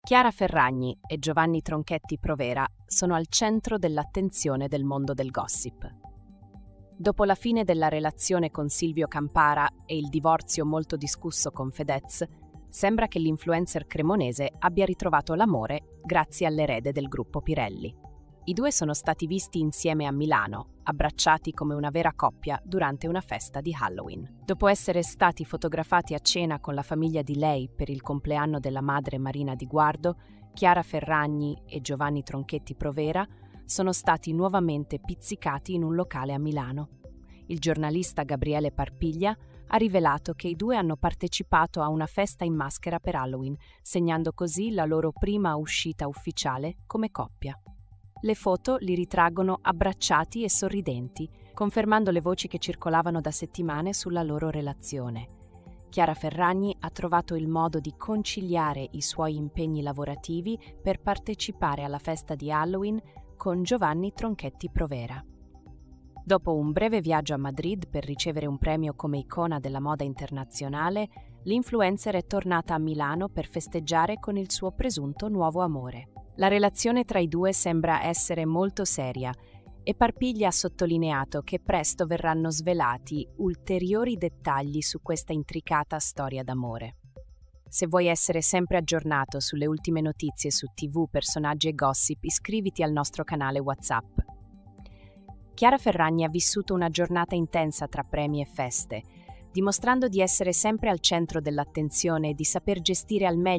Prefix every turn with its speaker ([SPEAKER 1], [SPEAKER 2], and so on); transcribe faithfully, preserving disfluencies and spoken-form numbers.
[SPEAKER 1] Chiara Ferragni e Giovanni Tronchetti Provera sono al centro dell'attenzione del mondo del gossip. Dopo la fine della relazione con Silvio Campara e il divorzio molto discusso con Fedez, sembra che l'influencer cremonese abbia ritrovato l'amore grazie all'erede del gruppo Pirelli. I due sono stati visti insieme a Milano, abbracciati come una vera coppia durante una festa di Halloween. Dopo essere stati fotografati a cena con la famiglia di lei per il compleanno della madre Marina Di Guardo, Chiara Ferragni e Giovanni Tronchetti Provera sono stati nuovamente pizzicati in un locale a Milano. Il giornalista Gabriele Parpiglia ha rivelato che i due hanno partecipato a una festa in maschera per Halloween, segnando così la loro prima uscita ufficiale come coppia. Le foto li ritraggono abbracciati e sorridenti, confermando le voci che circolavano da settimane sulla loro relazione. Chiara Ferragni ha trovato il modo di conciliare i suoi impegni lavorativi per partecipare alla festa di Halloween con Giovanni Tronchetti Provera. Dopo un breve viaggio a Madrid per ricevere un premio come icona della moda internazionale, l'influencer è tornata a Milano per festeggiare con il suo presunto nuovo amore. La relazione tra i due sembra essere molto seria e Parpiglia ha sottolineato che presto verranno svelati ulteriori dettagli su questa intricata storia d'amore. Se vuoi essere sempre aggiornato sulle ultime notizie su tivù, personaggi e gossip, iscriviti al nostro canale WhatsApp. Chiara Ferragni ha vissuto una giornata intensa tra premi e feste, dimostrando di essere sempre al centro dell'attenzione e di saper gestire al meglio